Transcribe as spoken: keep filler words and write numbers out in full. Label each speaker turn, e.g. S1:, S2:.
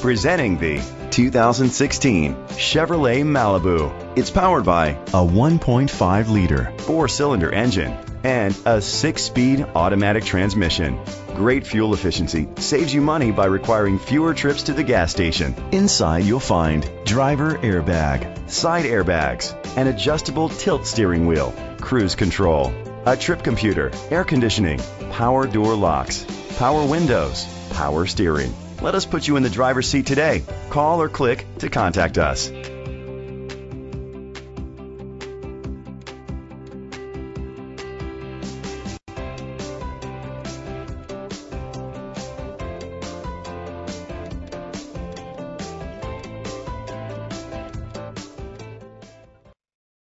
S1: Presenting the two thousand sixteen Chevrolet Malibu. It's powered by a one point five liter four-cylinder engine and a six-speed automatic transmission. Great fuel efficiency saves you money by requiring fewer trips to the gas station. Inside you'll find driver airbag, side airbags, an adjustable tilt steering wheel, cruise control, a trip computer, air conditioning, power door locks, power windows, power steering. Let us put you in the driver's seat today. Call or click to contact us.